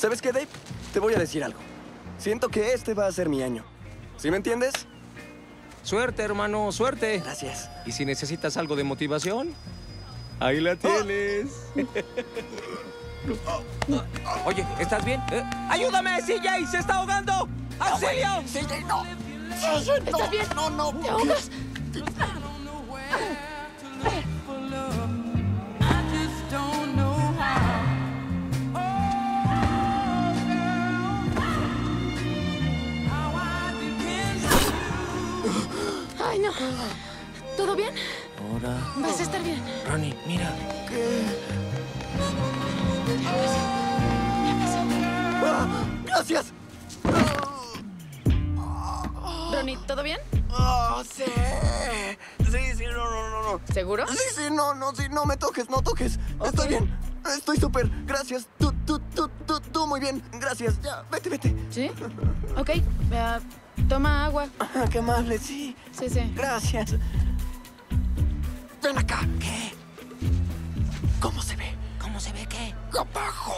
¿Sabes qué, Dave? Te voy a decir algo. Siento que este va a ser mi año. ¿Sí me entiendes? Suerte, hermano, suerte. Gracias. Y si necesitas algo de motivación, ahí la tienes. Oye, ¿estás bien? ¡Ayúdame, CJ! ¡Se está ahogando! ¡Auxilio! CJ, no. ¿Estás bien? No. ¿Te ahogas? Ay, no. ¿Todo bien? Ahora... Vas a estar bien. Ronnie, mira. ¡Gracias! Ronnie, ¿todo bien? ¡Oh, sí! Sí, no. ¿Seguro? Sí, no me toques, no toques. Estoy bien, estoy súper. Gracias. Tú muy bien. Gracias. Ya, vete. ¿Sí? Ok. Toma agua. Ah, qué amable, sí. Sí. Gracias. Ven acá. ¿Qué? ¿Cómo se ve? ¿Cómo se ve qué? ¡Abajo!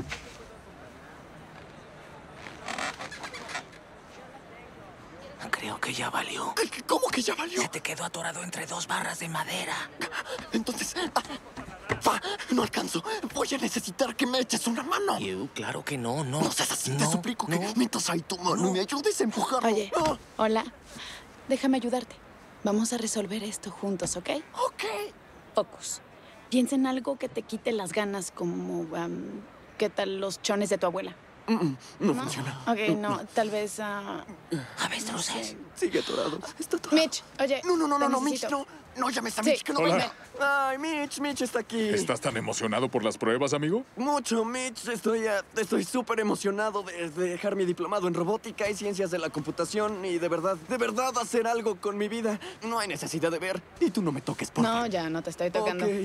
Creo que ya valió. ¿Cómo que ya valió? Se te quedó atorado entre dos barras de madera. Entonces... no alcanzo. Voy a necesitar que me eches una mano. Claro que no. No seas así, te suplico que metas ahí tu mano y me ayudes a empujarlo. Oye, hola. Déjame ayudarte. Vamos a resolver esto juntos, ¿ok? Ok. Focus. Piensa en algo que te quite las ganas, como... ¿qué tal los chones de tu abuela? No funciona. Ok, no. Tal vez... Avestruces. Sigue atorado. Está atorado. Mitch, oye. No, te Mitch, necesito. no llames a Sí. Mitch, que no Hola. venga. Ay, Mitch está aquí. ¿Estás tan emocionado por las pruebas, amigo? Mucho, Mitch. Estoy súper emocionado de dejar mi diplomado en robótica y ciencias de la computación y de verdad hacer algo con mi vida. No hay necesidad de ver. Y tú no me toques, por No, favor. ya, no te estoy tocando. Ok.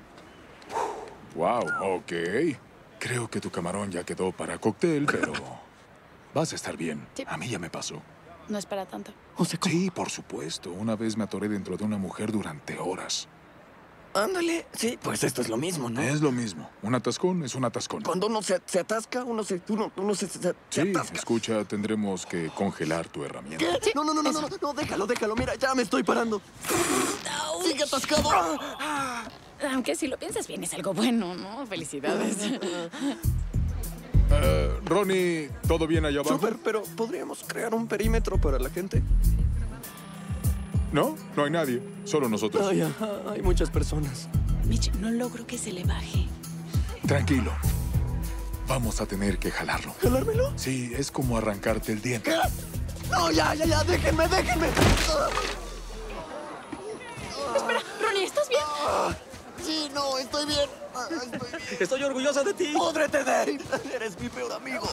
Wow, ok. Creo que tu camarón ya quedó para cóctel, pero vas a estar bien. Sí. A mí ya me pasó. No es para tanto. O sea, ¿cómo? Sí, por supuesto. Una vez me atoré dentro de una mujer durante horas. Ándale. Sí, pues esto es lo mismo, ¿no? Es lo mismo. Un atascón es un atascón. Cuando uno se atasca, uno se Sí, atasca. escucha, tendremos que congelar tu herramienta. ¿Qué? No, déjalo. Mira, ya me estoy parando. ¡Sigue atascado! Aunque si lo piensas bien, es algo bueno, ¿no? Felicidades. Ronnie, ¿todo bien allá abajo? Súper, pero ¿podríamos crear un perímetro para la gente? No, no hay nadie. Solo nosotros. Ay, ajá, hay muchas personas. Mitch, no logro que se le baje. Tranquilo. Vamos a tener que jalarlo. ¿Jalármelo? Sí, es como arrancarte el diente. ¿Qué? No, ya, déjenme. Ronnie, ¿estás bien? Sí, no, estoy bien. Estoy bien. Estoy orgullosa de ti. ¡Púdrete, Dave! Eres mi peor amigo.